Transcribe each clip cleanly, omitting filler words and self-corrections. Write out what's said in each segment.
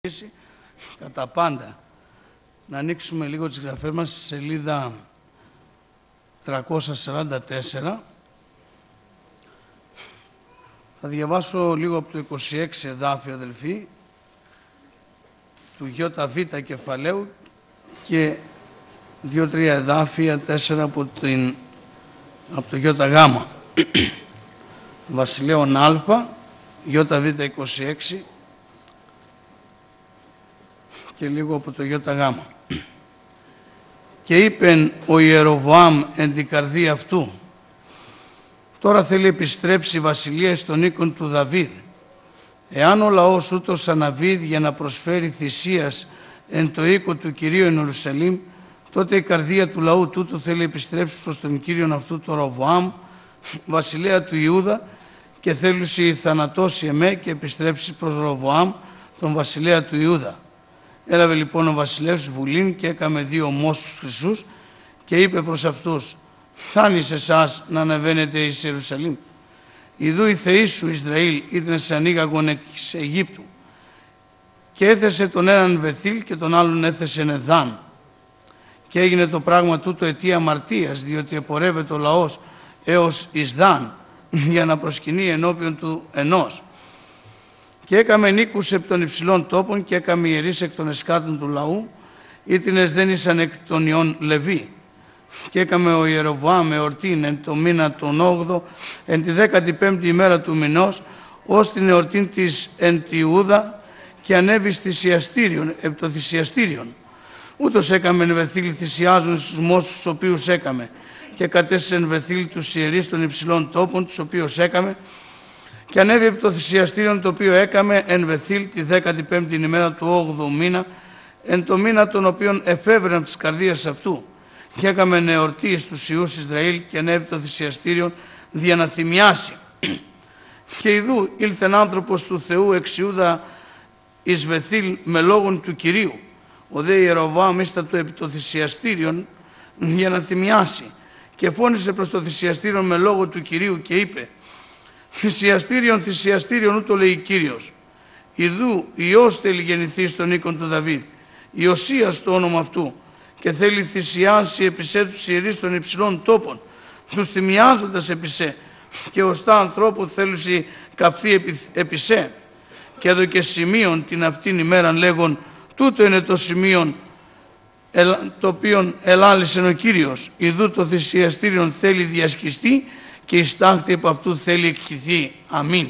κατά πάντα. Να ανοίξουμε λίγο τις γραφές μας στη σελίδα 344. Θα διαβάσω λίγο από το 26 εδάφιο, αδελφοί, του ΙΒ κεφαλαίου και 2-3 εδάφια, 4 από το ΙΓ. Βασιλέων Α, ΙΒ 26 και λίγο από το ΙΓ. Και είπεν ο Ιεροβοάμ εν την καρδία αυτού, τώρα θέλει επιστρέψει η βασιλεία στον οίκον του Δαβίδ. Εάν ο λαός ούτως αναβίδει για να προσφέρει θυσίας εν το οίκο του Κυρίου εν Ιερουσαλήμ, τότε η καρδία του λαού τούτου θέλει επιστρέψει προς τον Κύριον αυτού το Ροβοάμ, βασιλέα του Ιούδα, και θέλουσε θανατώσει εμέ και επιστρέψει προς Ροβοάμ, τον βασιλέα του Ιούδα. Έλαβε λοιπόν ο βασιλεύς βουλήν και έκαμε 2 μόσους χρυσούς και είπε προς αυτούς, φτάνει σε εσάς να ανεβαίνετε εις Ιερουσαλήμ. Ιδού οι θεοί σου Ισραήλ ήρθαν σε ανοίγαγον εξ Αιγύπτου. Και έθεσε τον έναν Βεθήλ και τον άλλον έθεσε Εδάν. Και έγινε το πράγμα τούτο αιτία αμαρτίας, διότι επορεύεται ο λαός έως εις Δάν για να προσκυνεί ενώπιον του ενός. Και έκαμε νίκους επί των υψηλών τόπων και έκαμε ιερείς εκ των εσκάρτων του λαού, ήτινες δεν ήσαν εκ των ιών Λεβί. Και έκαμε ο Ιεροβοάμ εορτήν εν το μήνα τον 8ο, εν τη 15η ημέρα του μηνός, ως την εορτήν της εν τη Ιούδα, και ανέβη θυσιαστήριον, επί το θυσιαστήριον. Ούτως έκαμε εν Βεθήλ θυσιάζουν στους μόσους τους οποίους έκαμε, και κατέστησε εν Βεθήλ τους ιερείς των υψηλών τόπων, τους οποίους έκαμε, και ανέβη επί το θυσιαστήριον το οποίο έκαμε εν Βεθήλ τη 15η ημέρα του 8ου μήνα, εν το μήνα τον οποίον εφεύρεν από της καρδίας αυτού. Και έκαμε εορτή στους Ιούς Ισραήλ και ανέβη το θυσιαστήριον δια να θυμιάσει. Και ιδού ήλθεν άνθρωπος του Θεού εξ Ιούδα εις Βεθήλ με λόγον του Κυρίου. Ο δε Ιεροβοάμ ίστατο επί το θυσιαστήριον για να θυμιάσει. Και φώνησε προς το θυσιαστήριον με λόγο του Κυρίου και είπε, θυσιαστήριον, θυσιαστήριον, ούτω λέει Κύριος. Ιδού Υιός θέλει γεννηθεί στον οίκον του Δαβίδ, Ιωσίας το όνομα αυτού, και θέλει θυσιάσει επί σε τους ιερείς των υψηλών τόπων, τους θυμιάζοντας επί σε, και ωστά ανθρώπου θέλουσι καυθεί επί σε. Και εδώ και σημείον την αυτήν ημέραν λέγον, τούτο είναι το σημείον το οποίον ελάλησεν ο Κύριος. Ιδού το θυσιαστήριον θέλει διασχιστεί και η στάχτη από αυτού θέλει εκχυθεί. Αμήν.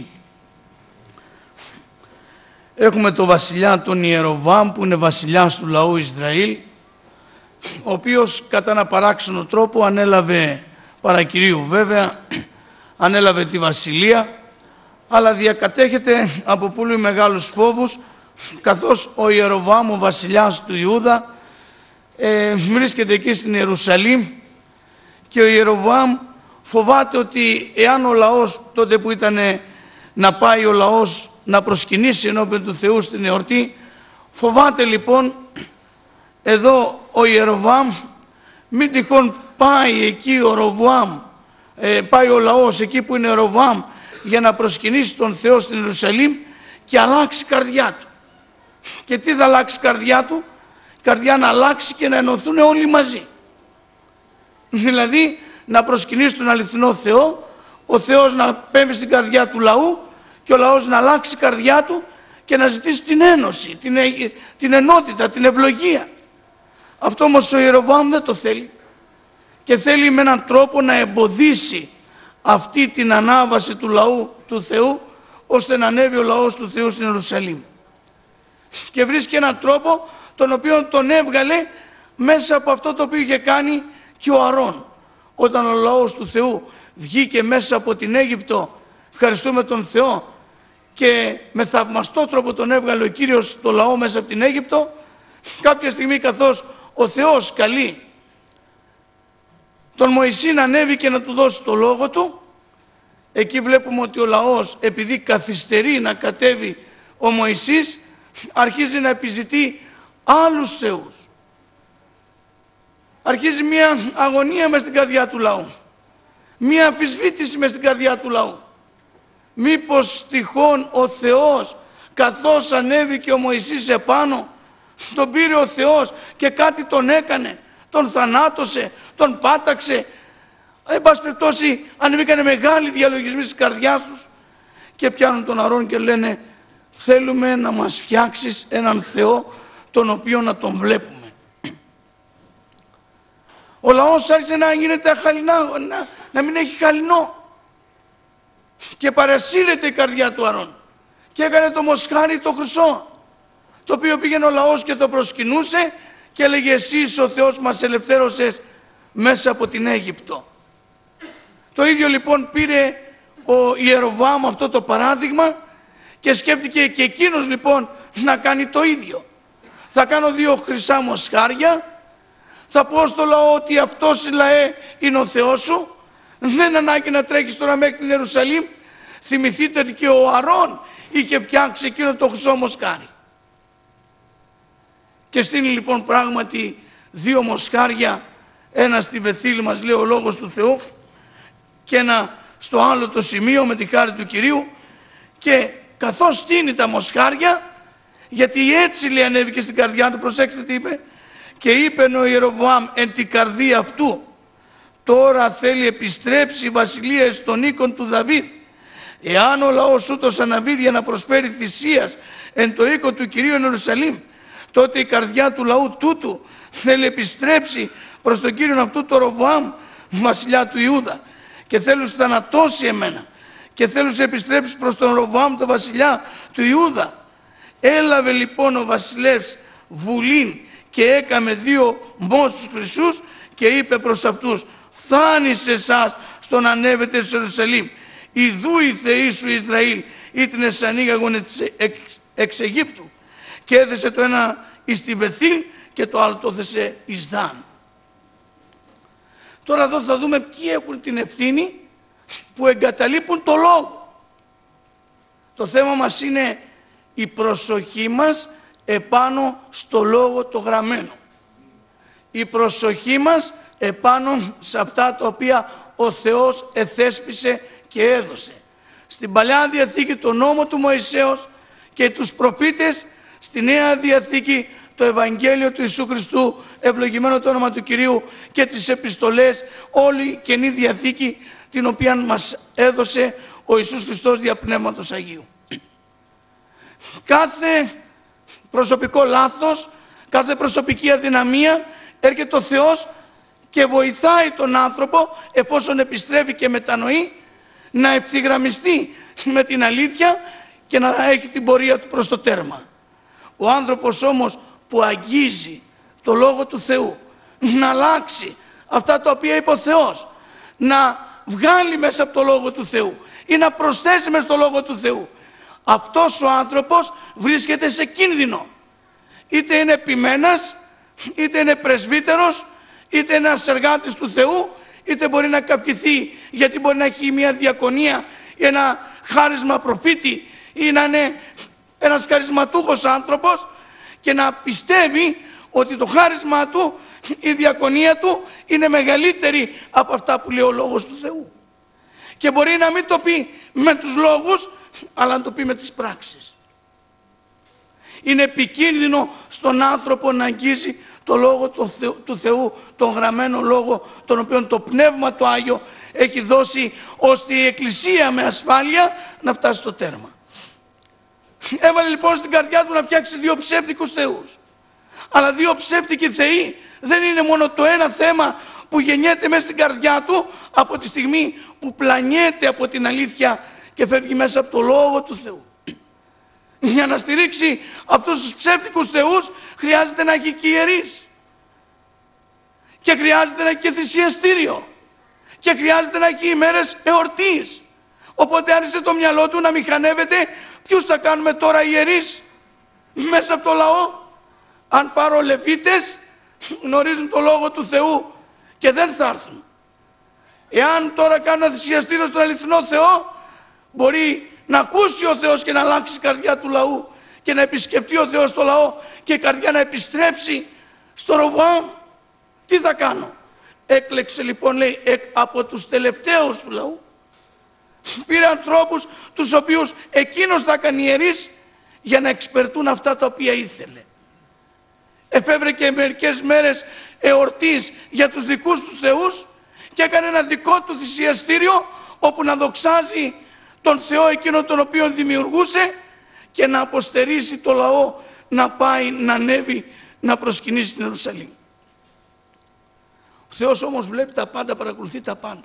Έχουμε το βασιλιά τον Ιεροβοάμ που είναι βασιλιάς του λαού Ισραήλ, ο οποίος κατά ένα παράξενο τρόπο ανέλαβε, παρακυρίου βέβαια, ανέλαβε τη βασιλεία, αλλά διακατέχεται από πολύ μεγάλους φόβους, καθώς ο Ιεροβοάμ, ο βασιλιάς του Ιούδα, βρίσκεται εκεί στην Ιερουσαλήμ, και ο Ιεροβοάμ φοβάται ότι εάν ο λαός, τότε που ήταν να πάει ο λαός να προσκυνήσει ενώπιον του Θεού στην εορτή, φοβάται λοιπόν εδώ ο Ιεροβοάμ μην τυχόν πάει εκεί ο Ροβοάμ, πάει ο λαός εκεί που είναι ο Ροβοάμ για να προσκυνήσει τον Θεό στην Ιερουσαλήμ και αλλάξει καρδιά του. Και τι θα αλλάξει καρδιά του? Καρδιά να αλλάξει και να ενωθούν όλοι μαζί. Δηλαδή να προσκυνήσει τον αληθινό Θεό, ο Θεός να πέμβει στην καρδιά του λαού και ο λαός να αλλάξει καρδιά του και να ζητήσει την ένωση, την ενότητα, την ευλογία. Αυτό όμως ο Ιεροβοάμ δεν το θέλει και θέλει με έναν τρόπο να εμποδίσει αυτή την ανάβαση του λαού του Θεού, ώστε να ανέβει ο λαός του Θεού στην Ιερουσαλήμ. Και βρίσκει έναν τρόπο τον οποίο τον έβγαλε μέσα από αυτό το οποίο είχε κάνει και ο Αρών. Όταν ο λαός του Θεού βγήκε μέσα από την Αίγυπτο, ευχαριστούμε τον Θεό, και με θαυμαστό τρόπο τον έβγαλε ο Κύριος το λαό μέσα από την Αίγυπτο, κάποια στιγμή καθώς ο Θεός καλεί τον Μωυσή να ανέβει και να του δώσει το λόγο του, εκεί βλέπουμε ότι ο λαός, επειδή καθυστερεί να κατέβει ο Μωυσής, αρχίζει να επιζητεί άλλους θεούς. Αρχίζει μια αγωνία μες στην καρδιά του λαού, μια αμφισβήτηση μες στην καρδιά του λαού. Μήπως τυχόν ο Θεός καθώς ανέβηκε ο Μωυσής επάνω, τον πήρε ο Θεός και κάτι τον έκανε, τον θανάτωσε, τον πάταξε. Εν πάση περιπτώσει, ανεβήκανε μεγάλοι διαλογισμοί στις καρδιάς τους και πιάνουν τον Αρών και λένε, θέλουμε να μας φτιάξεις έναν Θεό τον οποίο να τον βλέπουμε. Ο λαός άρχισε να γίνεται να μην έχει χαλινό και παρασύρεται η καρδιά του Αρών και έκανε το μοσχάρι το χρυσό, το οποίο πήγαινε ο λαός και το προσκυνούσε και έλεγε, εσύ είσαι ο Θεός που μας ελευθέρωσες μέσα από την Αίγυπτο. Το ίδιο λοιπόν πήρε ο Ιεροβοάμ αυτό το παράδειγμα και σκέφτηκε και εκείνος λοιπόν να κάνει το ίδιο. Θα κάνω 2 χρυσά μοσχάρια, θα πω στο λαό ότι αυτός λαέ είναι ο Θεός σου, δεν ανάγκη να τρέχεις τώρα μέχρι την Ιερουσαλήμ. Θυμηθείτε ότι και ο Αρών είχε φτιάξει εκείνο το χρυσό μοσχάρι. Και στείλει λοιπόν πράγματι 2 μοσχάρια, ένα στη Βεθήλ μας λέει ο Λόγος του Θεού και ένα στο άλλο το σημείο με τη χάρη του Κυρίου, και καθώς στείνει τα μοσχάρια, γιατί έτσι λέει ανέβηκε στην καρδιά του, προσέξτε τι είπε, και είπε ο Ιεροβοάμ εν την καρδία αυτού, τώρα θέλει επιστρέψει η βασιλεία εις των οίκων του Δαβίδ. Εάν ο λαός ούτως αναβεί για να προσφέρει θυσίας εν το οίκο του Κυρίου εν Ιερουσαλήμ, τότε η καρδιά του λαού τούτου θέλει επιστρέψει προς τον Κύριον αυτού το Ροβοάμ, βασιλιά του Ιούδα, και θέλουν θανατώσει εμένα και θέλουν σε επιστρέψει προς τον Ροβοάμ το βασιλιά του Ιούδα. Έλαβε λοιπόν ο βασιλεύς βουλήν και έκαμε 2 μόσους χρυσούς και είπε προς αυτούς, φτάνει σε εσάς στο να ανέβετε σε Ιερουσαλήμ, ιδού οι θεοί σου Ισραήλ ήτνες ανοίγαγον εξ Αιγύπτου. Και έδεσε το ένα εις τη Βεθήλ και το άλλο το έδεσε εις Δάν. Τώρα εδώ θα δούμε ποιοι έχουν την ευθύνη που εγκαταλείπουν το λόγο. Το θέμα μας είναι η προσοχή μας επάνω στο λόγο το γραμμένο. Η προσοχή μας επάνω σε αυτά τα οποία ο Θεός εθέσπισε και έδωσε. Στην Παλιά Διαθήκη το νόμο του Μωυσέως και τους προφήτες, στη Νέα Διαθήκη το Ευαγγέλιο του Ιησού Χριστού, ευλογημένο το όνομα του Κυρίου, και τις επιστολές, όλη η Καινή Διαθήκη την οποία μας έδωσε ο Ιησούς Χριστός δια Πνεύματος Αγίου. Κάθε προσωπικό λάθος, κάθε προσωπική αδυναμία έρχεται ο Θεός και βοηθάει τον άνθρωπο, εφόσον επιστρέφει και μετανοεί, να ευθυγραμμιστεί με την αλήθεια και να έχει την πορεία του προς το τέρμα. Ο άνθρωπος όμως που αγγίζει το Λόγο του Θεού, να αλλάξει αυτά τα οποία είπε ο Θεός, να βγάλει μέσα από το Λόγο του Θεού ή να προσθέσει μέσα στο Λόγο του Θεού, αυτός ο άνθρωπος βρίσκεται σε κίνδυνο. Είτε είναι επιμένας, είτε είναι πρεσβύτερος, είτε είναι ένας εργάτης του Θεού, είτε μπορεί να καπιθεί γιατί μπορεί να έχει μια διακονία ή ένα χάρισμα προφήτη ή να είναι ένας χαρισματούχος άνθρωπος και να πιστεύει ότι το χάρισμα του, η διακονία του είναι μεγαλύτερη από αυτά που λέει ο Λόγος του Θεού. Και μπορεί να μην το πει με τους λόγους, αλλά να το πει με τις πράξεις. Είναι επικίνδυνο στον άνθρωπο να αγγίζει το Λόγο του Θεού, τον γραμμένο Λόγο, τον οποίο το Πνεύμα το Άγιο έχει δώσει, ώστε η Εκκλησία με ασφάλεια να φτάσει στο τέρμα. Έβαλε λοιπόν στην καρδιά του να φτιάξει 2 ψεύτικους θεούς. Αλλά 2 ψεύτικοι θεοί δεν είναι μόνο το ένα θέμα που γεννιέται μέσα στην καρδιά του από τη στιγμή που πλανιέται από την αλήθεια και φεύγει μέσα από το Λόγο του Θεού. Για να στηρίξει αυτούς τους ψεύτικους θεούς χρειάζεται να έχει και ιερείς. Και χρειάζεται να έχει και θυσιαστήριο. Και χρειάζεται να έχει ημέρες εορτής. Οπότε άρχισε το μυαλό του να μηχανεύεται ποιους θα κάνουμε τώρα ιερείς μέσα από το λαό. Αν πάρω Λεβίτες, γνωρίζουν το Λόγο του Θεού και δεν θα έρθουν. Εάν τώρα κάνω θυσιαστήριο στον αληθινό Θεό, μπορεί να ακούσει ο Θεός και να αλλάξει η καρδιά του λαού και να επισκεφτεί ο Θεός το λαό και η καρδιά να επιστρέψει στο Ροβοάμ. Τι θα κάνω? Έκλεξε λοιπόν, λέει, από τους τελευταίους του λαού. Πήρε ανθρώπους τους οποίους εκείνος θα έκανε ιερείς για να εξυπηρετούν αυτά τα οποία ήθελε. Εφεύρε και μερικές μέρες εορτής για τους δικούς του θεούς και έκανε ένα δικό του θυσιαστήριο όπου να δοξάζει τον Θεό εκείνο τον οποίο δημιουργούσε και να αποστερήσει το λαό να πάει, να ανέβει, να προσκυνήσει την Ιερουσαλήμ. Ο Θεός όμως βλέπει τα πάντα, παρακολουθεί τα πάντα.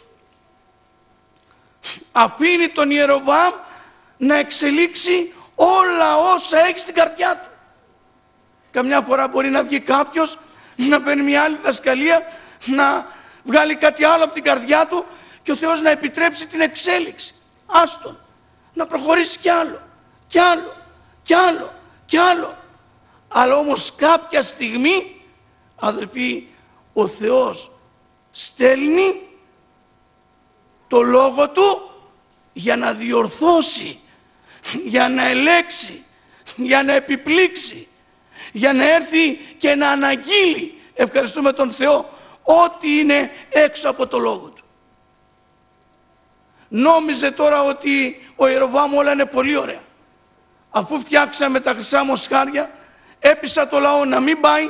Αφήνει τον Ιεροβοάμ να εξελίξει όλα όσα έχει στην καρδιά του. Καμιά φορά μπορεί να βγει κάποιος, να παίρνει μια άλλη διδασκαλία, να βγάλει κάτι άλλο από την καρδιά του και ο Θεός να επιτρέψει την εξέλιξη. Άστον, να προχωρήσει κι άλλο, κι άλλο, κι άλλο, κι άλλο. Αλλά όμως κάποια στιγμή, αδελφοί, ο Θεός στέλνει το λόγο του για να διορθώσει, για να ελέξει, για να επιπλήξει, για να έρθει και να αναγγείλει, ευχαριστούμε τον Θεό, ό,τι είναι έξω από το λόγο του. Νόμιζε τώρα ότι ο Ιεροβοάμ όλα είναι πολύ ωραία. Αφού φτιάξαμε τα χρυσά μοσχάρια, έπεισα το λαό να μην πάει,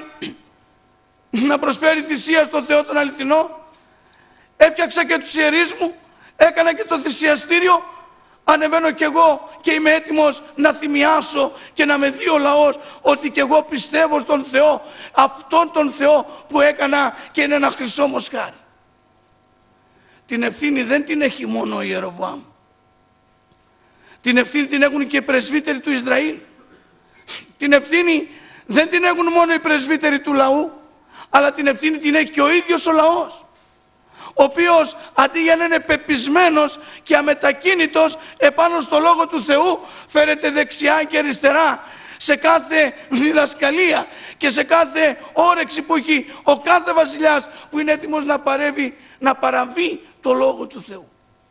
να προσφέρει θυσία στον Θεό τον αληθινό. Έπιαξα και τους ιερείς μου, έκανα και το θυσιαστήριο. Ανεβαίνω κι εγώ και είμαι έτοιμος να θυμιάσω και να με δει ο λαός ότι κι εγώ πιστεύω στον Θεό, αυτόν τον Θεό που έκανα και είναι ένα χρυσό μοσχάρι. Την ευθύνη δεν την έχει μόνο ο Ιεροβοάμ. Την ευθύνη την έχουν και οι πρεσβύτεροι του Ισραήλ. Την ευθύνη δεν την έχουν μόνο οι πρεσβύτεροι του λαού, αλλά την ευθύνη την έχει και ο ίδιος ο λαός, ο οποίος αντί για να είναι πεπισμένος και αμετακίνητος επάνω στο Λόγο του Θεού, φέρεται δεξιά και αριστερά σε κάθε διδασκαλία και σε κάθε όρεξη που έχει ο κάθε βασιλιάς που είναι έτοιμος να παρεύει, να παραβεί το Λόγο του Θεού.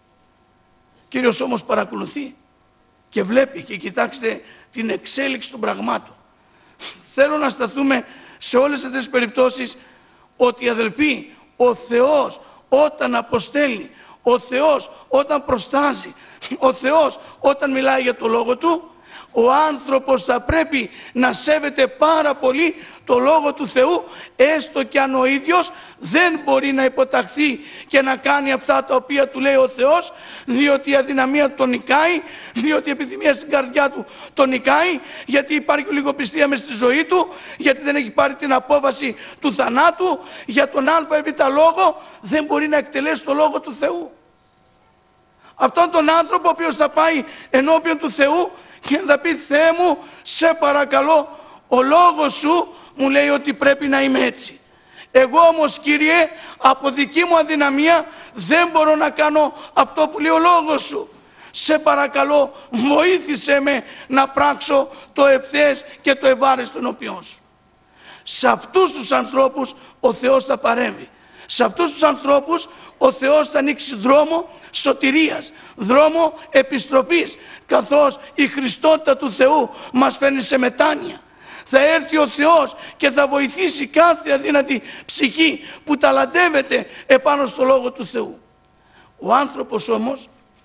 Κύριος όμως παρακολουθεί και βλέπει και κοιτάξτε την εξέλιξη των πραγμάτων. Θέλω να σταθούμε σε όλες αυτές τις περιπτώσεις ότι, αδελφοί, ο Θεός όταν αποστέλνει, ο Θεός όταν προστάζει, ο Θεός όταν μιλάει για το Λόγο Του, ο άνθρωπος θα πρέπει να σέβεται πάρα πολύ το Λόγο του Θεού, έστω και αν ο ίδιος δεν μπορεί να υποταχθεί και να κάνει αυτά τα οποία του λέει ο Θεός, διότι η αδυναμία του τον νικάει, διότι η επιθυμία στην καρδιά του τον νικάει, γιατί υπάρχει λιγοπιστία μες στη ζωή του, γιατί δεν έχει πάρει την απόφαση του θανάτου, για τον ΑΒ λόγο δεν μπορεί να εκτελέσει το Λόγο του Θεού. Αυτόν τον άνθρωπο ο οποίος θα πάει ενώπιον του Θεού και θα πει, Θεέ μου, σε παρακαλώ, ο λόγος σου μου λέει ότι πρέπει να είμαι έτσι. Εγώ όμως, Κύριε, από δική μου αδυναμία δεν μπορώ να κάνω αυτό που λέει ο λόγος σου. Σε παρακαλώ, βοήθησέ με να πράξω το ευθές και το ευάρεστο ενώπιόν σου. Σε αυτούς τους ανθρώπους ο Θεός θα παρέμβει. Σε αυτούς τους ανθρώπους ο Θεός θα ανοίξει δρόμο σωτηρίας, δρόμο επιστροφής, καθώς η Χριστότητα του Θεού μας φέρνει σε μετάνοια. Θα έρθει ο Θεός και θα βοηθήσει κάθε αδύνατη ψυχή που ταλαντεύεται επάνω στο Λόγο του Θεού. Ο άνθρωπος όμως,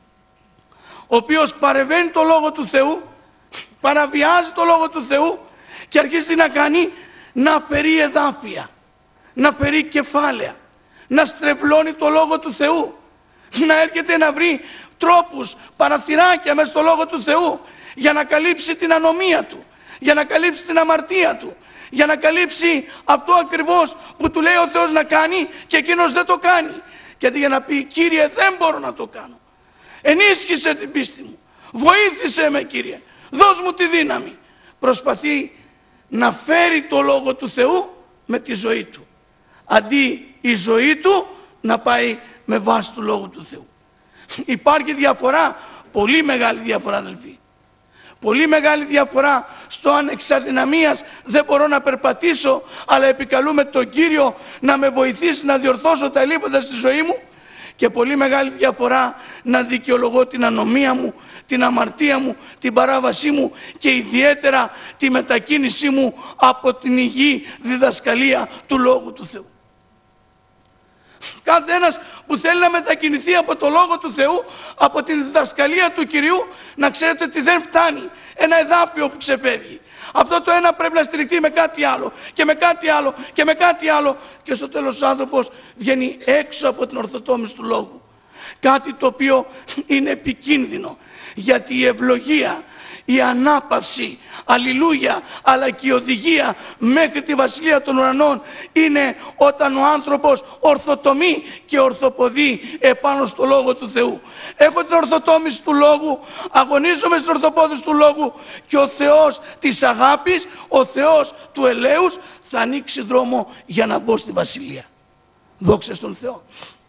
ο οποίος παρεμβαίνει το Λόγο του Θεού, παραβιάζει το Λόγο του Θεού και αρχίζει να κάνει, να περί εδάφια, να περί κεφάλαια, να στρεβλώνει το Λόγο του Θεού, να έρχεται να βρει τρόπους, παραθυράκια μέσα στο Λόγο του Θεού για να καλύψει την ανομία του, για να καλύψει την αμαρτία του, για να καλύψει αυτό ακριβώς που του λέει ο Θεός να κάνει και εκείνος δεν το κάνει. Γιατί για να πει, Κύριε, δεν μπορώ να το κάνω, ενίσχυσε την πίστη μου, βοήθησε με, Κύριε, δώσ' μου τη δύναμη. Προσπαθεί να φέρει το Λόγο του Θεού με τη ζωή του, αντί η ζωή του να πάει με βάση του Λόγου του Θεού. Υπάρχει διαφορά, πολύ μεγάλη διαφορά, αδελφοί. Πολύ μεγάλη διαφορά στο αν εξ αδυναμίας δεν μπορώ να περπατήσω, αλλά επικαλούμε τον Κύριο να με βοηθήσει να διορθώσω τα ελλείμματα στη ζωή μου, και πολύ μεγάλη διαφορά να δικαιολογώ την ανομία μου, την αμαρτία μου, την παράβασή μου και ιδιαίτερα τη μετακίνησή μου από την υγιή διδασκαλία του Λόγου του Θεού. Κάθε ένας που θέλει να μετακινηθεί από το Λόγο του Θεού, από την διδασκαλία του Κυρίου, να ξέρετε ότι δεν φτάνει ένα εδάφιο που ξεφεύγει. Αυτό το ένα πρέπει να στηριχτεί με κάτι άλλο και με κάτι άλλο και με κάτι άλλο, και στο τέλος ο άνθρωπος βγαίνει έξω από την ορθοτόμηση του Λόγου. Κάτι το οποίο είναι επικίνδυνο, γιατί η ευλογία, η ανάπαυση, αλληλούια, αλλά και η οδηγία μέχρι τη Βασιλεία των Ουρανών είναι όταν ο άνθρωπος ορθοτομεί και ορθοποδεί επάνω στο Λόγο του Θεού. Έχω την ορθοτόμηση του Λόγου, αγωνίζομαι στην ορθοπόδηση του Λόγου, και ο Θεός της αγάπης, ο Θεός του ελέους θα ανοίξει δρόμο για να μπω στη Βασιλεία. Δόξα στον Θεό.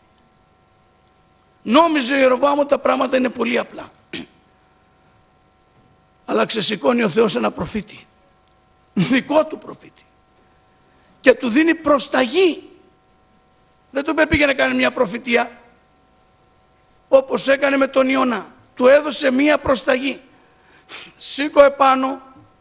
Νόμιζε ο Ιεροβάμ ότι τα πράγματα είναι πολύ απλά. Αλλά ξεσηκώνει ο Θεός ένα προφήτη, δικό του προφήτη, και του δίνει προσταγή. Δεν του είπε πήγαινε να κάνει μια προφητεία, όπως έκανε με τον Ιωνά. Του έδωσε μια προσταγή. Σήκω επάνω,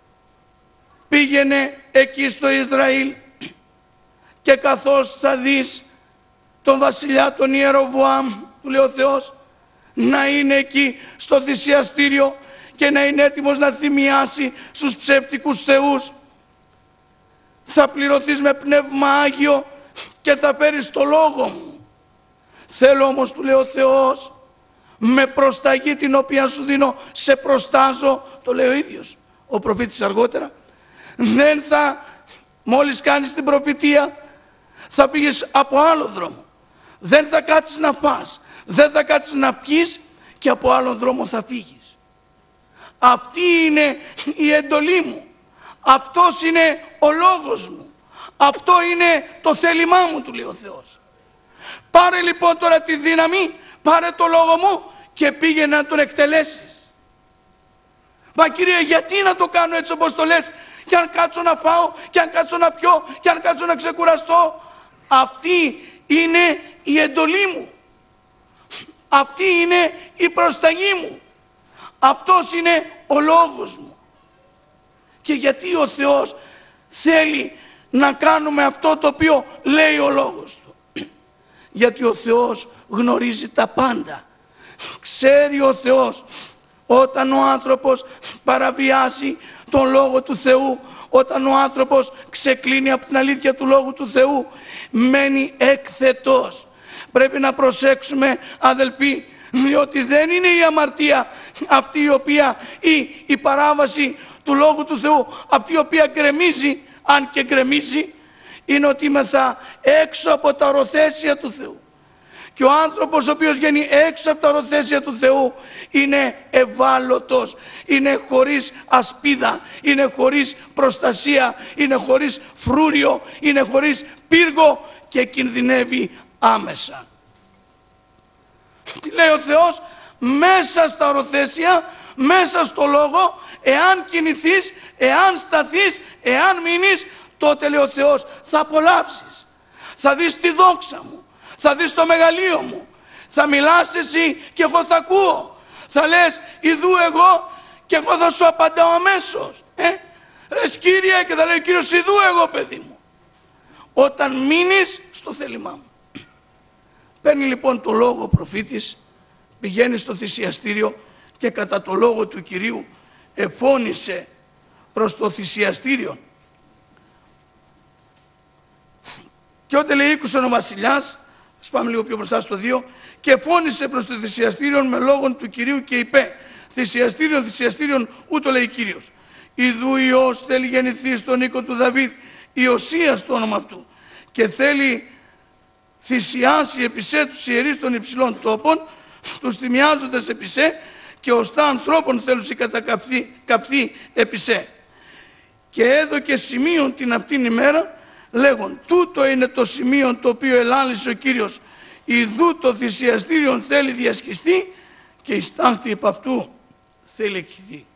πήγαινε εκεί στο Ισραήλ, και καθώς θα δεις τον βασιλιά τον Ιεροβοάμ, του λέει ο Θεός, να είναι εκεί στο θυσιαστήριο και να είναι έτοιμος να θυμιάσει στους ψεύτικους θεούς. Θα πληρωθείς με πνεύμα Άγιο και θα φέρεις το Λόγο μου. Θέλω όμως, του λέει ο Θεός, με προσταγή την οποία σου δίνω, σε προστάζω, το λέει ο ίδιος ο προφήτης αργότερα. Δεν θα, μόλις κάνεις την προφητεία, θα πήγες από άλλο δρόμο. Δεν θα κάτσεις να φας, δεν θα κάτσεις να πιείς, και από άλλο δρόμο θα φύγεις. Αυτή είναι η εντολή μου. Αυτός είναι ο λόγος μου. Αυτό είναι το θέλημά μου, του λέει ο Θεός. Πάρε λοιπόν τώρα τη δύναμη, πάρε το Λόγο μου και πήγαινε να τον εκτελέσεις. Μα Κύριε, γιατί να το κάνω έτσι όπως το λες, και αν κάτσω να φάω, και αν κάτσω να πιω, και αν κάτσω να ξεκουραστώ? Αυτή είναι η εντολή μου. Αυτή είναι η προσταγή μου. Αυτός είναι ο λόγος μου. Και γιατί ο Θεός θέλει να κάνουμε αυτό το οποίο λέει ο λόγος του? Γιατί ο Θεός γνωρίζει τα πάντα. Ξέρει ο Θεός όταν ο άνθρωπος παραβιάσει τον Λόγο του Θεού, όταν ο άνθρωπος ξεκλίνει από την αλήθεια του Λόγου του Θεού, μένει έκθετος. Πρέπει να προσέξουμε, αδελφοί, διότι δεν είναι η αμαρτία αυτή η οποία, ή η παράβαση του Λόγου του Θεού αυτή η οποία γκρεμίζει, αν και γκρεμίζει, είναι ότι είμαστε έξω από τα οροθέσια του Θεού. Και ο άνθρωπος ο οποίος βγαίνει έξω από τα οροθέσια του Θεού είναι ευάλωτος, είναι χωρίς ασπίδα, είναι χωρίς προστασία, είναι χωρίς φρούριο, είναι χωρίς πύργο και κινδυνεύει άμεσα. Τι λέει ο Θεός? Μέσα στα οροθέσια, μέσα στο Λόγο, εάν κινηθείς, εάν σταθείς, εάν μείνεις, τότε λέει ο Θεός θα απολαύσεις. Θα δεις τη δόξα μου, θα δεις το μεγαλείο μου, θα μιλάς εσύ και εγώ θα ακούω. Θα λες ιδού εγώ και εγώ θα σου απαντάω αμέσως. Λες Κύριε, και θα λέει ο Κύριος ιδού εγώ παιδί μου. Όταν μείνεις στο θέλημά μου. Παίρνει λοιπόν το λόγο ο προφήτης, πηγαίνει στο θυσιαστήριο και κατά το λόγο του Κυρίου εφώνησε προς το θυσιαστήριο. Και όταν λέει ήκουσαν ο βασιλιάς, ας πάμε λίγο πιο μπροστά στο 2, και φώνησε προς το θυσιαστήριο με λόγον του Κυρίου και είπε, θυσιαστήριον, θυσιαστήριον, ούτω λέει Κύριος. Ιδού Υιός θέλει γεννηθεί στον οίκο του Δαβίδ, Ιωσίας το όνομα αυτού, και θέλει θυσιάσει επισέ τους ιερείς των υψηλών τόπων, τους θυμιάζοντας επισέ, και ωστά ανθρώπων θέλουσι κατακαυθεί επισέ. Και έδωκε σημείον την αυτήν ημέρα, λέγον, τούτο είναι το σημείο το οποίο ελάλησε ο Κύριος, ιδού το θυσιαστήριον θέλει διασχιστεί και η στάχτη επ' αυτού θέλει εκχυθεί.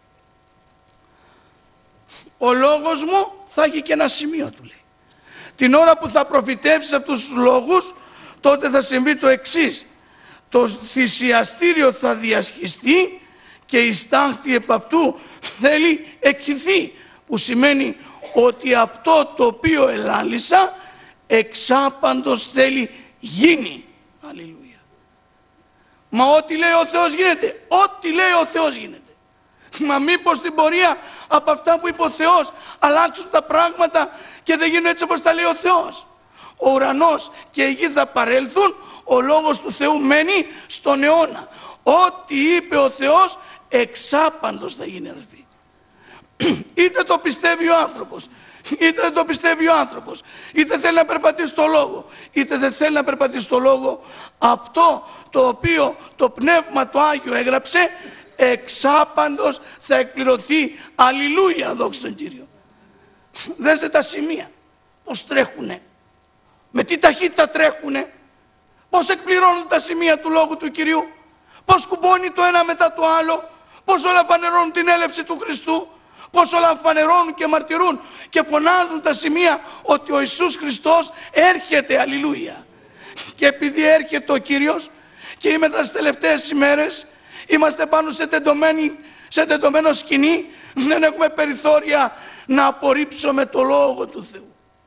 Ο λόγος μου θα έχει και ένα σημείο, του λέει. Την ώρα που θα προφητεύσεις αυτούς τους λόγους, τότε θα συμβεί το εξής. Το θυσιαστήριο θα διασχιστεί και η στάχτη επ' αυτού θέλει εκχυθεί, που σημαίνει ότι αυτό το οποίο ελάλησα εξάπαντος θέλει γίνει. Αλληλούια. Μα ό,τι λέει ο Θεός γίνεται. Ό,τι λέει ο Θεός γίνεται. Μα μήπως στην πορεία από αυτά που είπε ο Θεός αλλάξουν τα πράγματα και δεν γίνουν έτσι όπως τα λέει ο Θεός? Ο ουρανός και η γη θα παρέλθουν, ο λόγος του Θεού μένει στον αιώνα. Ό,τι είπε ο Θεός εξάπαντος θα γίνει, αδελφοί. Είτε το πιστεύει ο άνθρωπος, είτε δεν το πιστεύει ο άνθρωπος, είτε θέλει να περπατήσει στο λόγο, είτε δεν θέλει να περπατήσει στο λόγο, αυτό το οποίο το Πνεύμα το Άγιο έγραψε εξάπαντος θα εκπληρωθεί. Αλληλούια, δόξα τον Κύριο. Δέστε τα σημεία πως τρέχουνε, με τι ταχύτητα τρέχουνε, πως εκπληρώνουν τα σημεία του Λόγου του Κυρίου, πως κουμπώνει το ένα μετά το άλλο, πως όλα φανερώνουν την έλευση του Χριστού, πως όλα φανερώνουν και μαρτυρούν και φωνάζουν τα σημεία ότι ο Ιησούς Χριστός έρχεται. Αλληλούια. Και επειδή έρχεται ο Κύριος και είμαστε στις τελευταίες ημέρες, είμαστε πάνω σε τεντωμένο σκηνή, δεν έχουμε περιθώρια να απορρίψουμε το Λόγο του Θεού.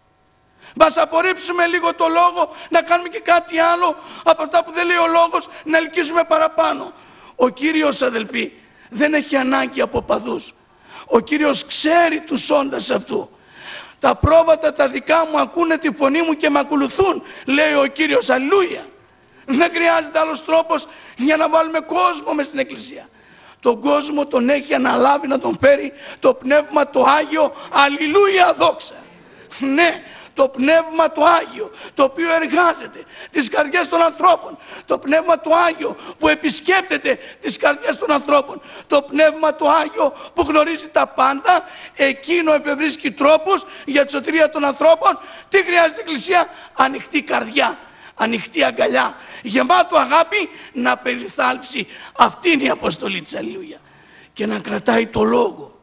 Μας απορρίψουμε λίγο το Λόγο, να κάνουμε και κάτι άλλο από αυτά που δεν λέει ο Λόγος, να ελκύσουμε παραπάνω. Ο Κύριος, αδελφοί, δεν έχει ανάγκη από παδούς. Ο Κύριος ξέρει τους όντας αυτού. Τα πρόβατα τα δικά μου ακούνε τη φωνή μου και με ακολουθούν, λέει ο Κύριος. Αλληλούια. Δεν χρειάζεται άλλος τρόπος για να βάλουμε κόσμο μες στην Εκκλησία. Τον κόσμο τον έχει αναλάβει να τον φέρει το Πνεύμα το Άγιο. Αλληλούια, δόξα. Ναι, το Πνεύμα το Άγιο, το οποίο εργάζεται τις καρδιές των ανθρώπων, το Πνεύμα το Άγιο που επισκέπτεται τις καρδιές των ανθρώπων, το Πνεύμα το Άγιο που γνωρίζει τα πάντα, εκείνο επευρίσκει τρόπους για τη σωτηρία των ανθρώπων. Τι χρειάζεται η Εκκλησία? Ανοιχτή καρδιά, ανοιχτή αγκαλιά, γεμάτο αγάπη να περιθάλψει. Αυτή είναι η αποστολή της. Αλληλούια. Και να κρατάει το Λόγο.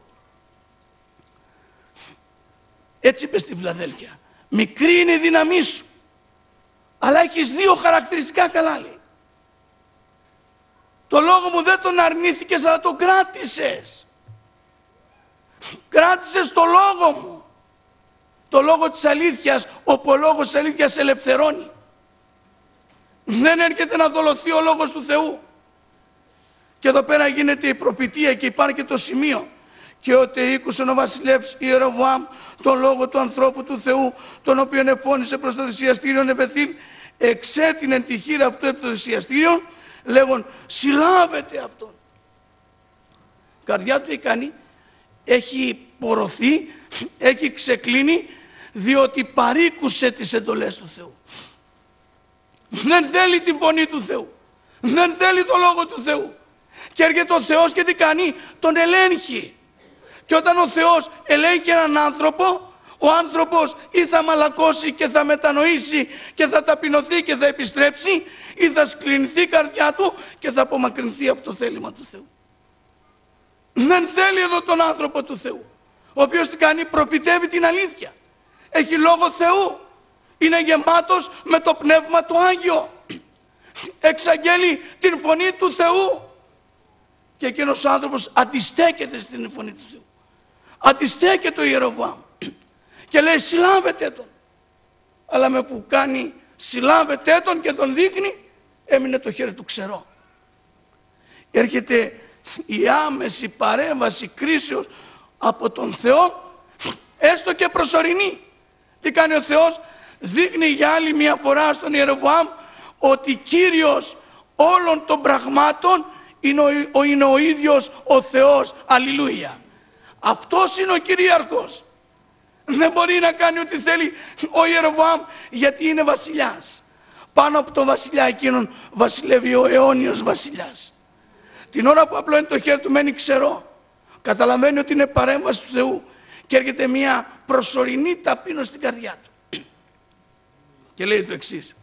Έτσι είπε στη Φιλαδέλφια. Μικρή είναι η δύναμή σου, αλλά έχεις δύο χαρακτηριστικά καλά, λέει. Το Λόγο μου δεν τον αρνήθηκες, αλλά τον κράτησες. Κράτησες το Λόγο μου. Το Λόγο της αλήθειας, όπου ο Λόγος της αλήθειας ελευθερώνει. Δεν έρχεται να δολωθεί ο Λόγος του Θεού. Και εδώ πέρα γίνεται η προφητεία και υπάρχει και το σημείο. Και ότι ήκουσεν ο βασιλεύς Ιεροβοάμ τον λόγο του ανθρώπου του Θεού, τον οποίον επώνυσε προς το θυσιαστήριον Εβεθήλ, εξέτεινε τη χείρα αυτού επί το θυσιαστήριον, λέγον συλλάβετε αυτόν. Η καρδιά του έχει κάνει, έχει πορωθεί, έχει ξεκλίνει, διότι παρήκουσε τις εντολές του Θεού. Δεν θέλει την φωνή του Θεού, δεν θέλει το λόγο του Θεού. Και έρχεται ο Θεός και τι κάνει? Τον ελέγχει. Και όταν ο Θεός ελέγχει έναν άνθρωπο, ο άνθρωπος ή θα μαλακώσει και θα μετανοήσει και θα ταπεινωθεί και θα επιστρέψει, ή θα σκλινηθεί η καρδιά του και θα απομακρυνθεί από το θέλημα του Θεού. Δεν θέλει εδώ τον άνθρωπο του Θεού, ο οποίος τι κάνει? Προφητεύει την αλήθεια. Έχει λόγο Θεού. Είναι γεμάτος με το Πνεύμα το Άγιο. Εξαγγέλει την φωνή του Θεού. Και εκείνος ο άνθρωπος αντιστέκεται στην φωνή του Θεού. Αντιστέκεται ο Ιεροβοάμ και λέει συλλάβετε τον. Αλλά με που κάνει συλλάβετε τον και τον δείχνει, έμεινε το χέρι του ξερό. Έρχεται η άμεση παρέμβαση κρίσεως από τον Θεό, έστω και προσωρινή. Τι κάνει ο Θεός? Δείχνει για άλλη μια φορά στον Ιεροβοάμ ότι Κύριος όλων των πραγμάτων είναι ο ίδιος ο Θεός. Αλληλούια. Αυτός είναι ο κυρίαρχος. Δεν μπορεί να κάνει ό,τι θέλει ο Ιεροβοάμ, γιατί είναι βασιλιάς. Πάνω από τον βασιλιά εκείνον βασιλεύει ο αιώνιος βασιλιάς. Την ώρα που απλώνει το χέρι του μένει ξερό. Καταλαβαίνει ότι είναι παρέμβαση του Θεού και έρχεται μια προσωρινή ταπείνωση στην καρδιά του. Και λέει το εξής.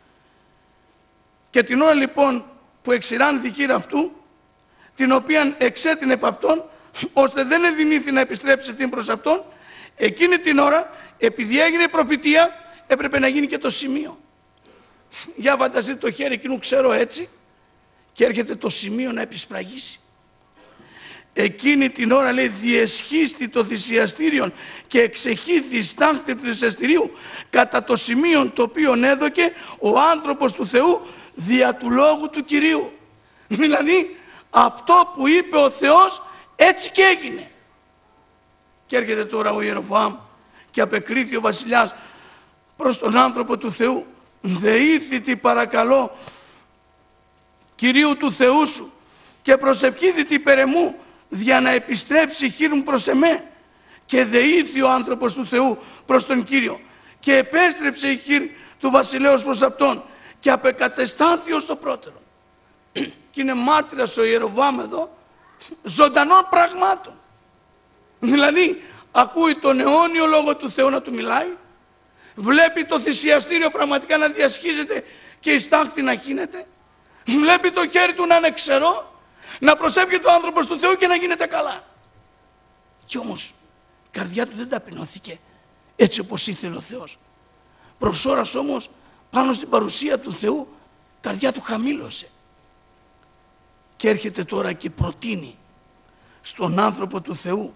Και την ώρα λοιπόν που εξηράνει τη χείρα αυτού, την οποία εξέτεινε από αυτόν, ώστε δεν εδημήθη να επιστρέψει ευθύν προς αυτόν, εκείνη την ώρα, επειδή έγινε η προφητεία, έπρεπε να γίνει και το σημείο. Για φανταστείτε το χέρι εκείνου ξέρω έτσι, και έρχεται το σημείο να επισπραγίσει. εκείνη την ώρα, λέει, διεσχίστη το θυσιαστήριον και εξεχήθη στάχτη του θυσιαστηρίου κατά το σημείο το οποίο έδωκε ο άνθρωπος του Θεού δια του λόγου του Κυρίου. Δηλαδή αυτό που είπε ο Θεός έτσι και έγινε. Και έρχεται τώρα ο Ιεροβοάμ και απεκρίθη ο βασιλιάς προς τον άνθρωπο του Θεού: δεήθητη παρακαλώ Κυρίου του Θεού σου και προσευχήθητη υπέρ εμού για να επιστρέψει η χείρ μου προς εμέ. Και δεήθη ο άνθρωπος του Θεού προς τον Κύριο και επέστρεψε η χείρ του βασιλέως προς αυτόν και απεκατεστάθη ως το πρώτερο. Και είναι μάρτυρας ο Ιεροβοάμ εδώ ζωντανών πραγμάτων. Δηλαδή ακούει τον αιώνιο λόγο του Θεού να του μιλάει, βλέπει το θυσιαστήριο πραγματικά να διασχίζεται και η στάχτη να χύνεται, βλέπει το χέρι του να είναι ξερό, να προσεύχεται ο άνθρωπος του Θεού και να γίνεται καλά. Κι όμως η καρδιά του δεν ταπεινώθηκε έτσι όπως ήθελε ο Θεός. Προς ώρας όμως πάνω στην παρουσία του Θεού η καρδιά του χαμήλωσε. Και έρχεται τώρα και προτείνει στον άνθρωπο του Θεού.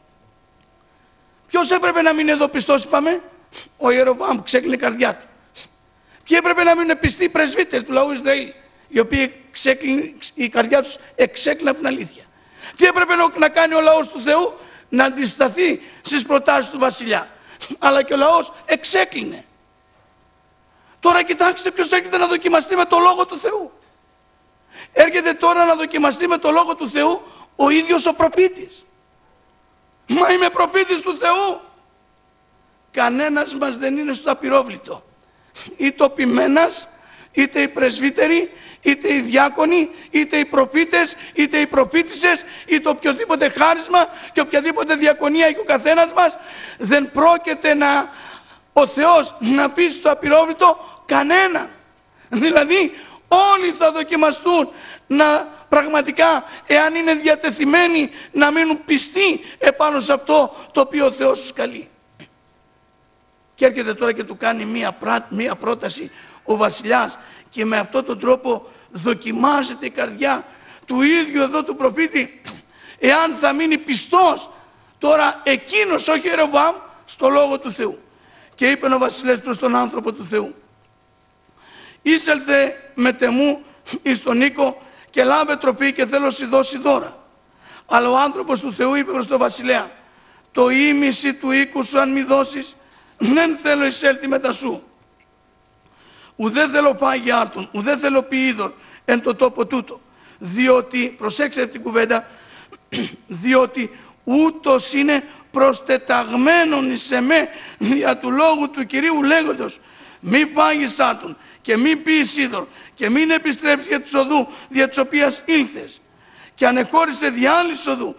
Ποιος έπρεπε να μείνει εδώ πιστός, είπαμε? Ο Ιεροβοάμ, ξέκλεινε η καρδιά του. Ποιοι έπρεπε να μείνουν πιστοί? Πρεσβύτεροι του λαού Ισραήλ, οι οποίοι η καρδιά τους εξέκλεινε από την αλήθεια. Τι έπρεπε να κάνει ο λαός του Θεού? Να αντισταθεί στις προτάσεις του βασιλιά. Αλλά και ο λαός εξέκλεινε. Τώρα κοιτάξτε ποιος έρχεται να δοκιμαστεί με το λόγο του Θεού. Έρχεται τώρα να δοκιμαστεί με το λόγο του Θεού ο ίδιος ο προπήτης. Μα είμαι προπήτης του Θεού. Κανένας μας δεν είναι στο απειρόβλητο. Είτε ο ποιμένας, είτε οι πρεσβύτεροι, είτε οι διάκονοι, είτε οι προπήτες, είτε οι προπήτησες, είτε οποιοδήποτε χάρισμα και οποιαδήποτε διακονία έχει ο καθένας μας, δεν πρόκειται ο Θεός να πει στο απειρόβλητο κανέναν. Δηλαδή όλοι θα δοκιμαστούν πραγματικά, εάν είναι διατεθειμένοι να μείνουν πιστοί επάνω σε αυτό το οποίο ο Θεός τους καλεί. Και έρχεται τώρα και του κάνει μία πρόταση ο βασιλιάς και με αυτόν τον τρόπο δοκιμάζεται η καρδιά του ίδιου εδώ του προφήτη εάν θα μείνει πιστός τώρα εκείνος, όχι Ιεροβοάμ, στο λόγο του Θεού. Και είπε ο βασιλεύς προς τον άνθρωπο του Θεού: «Είσελθε μετεμού εις τον οίκο και λάβε τροφή και θέλω σοι δώσει δώρα». Αλλά ο άνθρωπος του Θεού είπε προς τον βασιλέα: «Το ήμιση του οίκου σου αν μη δώσεις, δεν θέλω εισέλθει μετά σου. Ουδέ θέλω πάγει άρτον, ουδέ θέλω ποιήδωρ εν το τόπο τούτο. Διότι», προσέξτε την κουβέντα, «διότι ούτως είναι προστεταγμένον εις εμέ δια του λόγου του Κυρίου λέγοντος, μη πάγεις άρτον και μη πίεις είδωρ και μην επιστρέψεις για της οδού δια της οποίας ήλθες. Και ανεχώρησε δια άλλης οδού».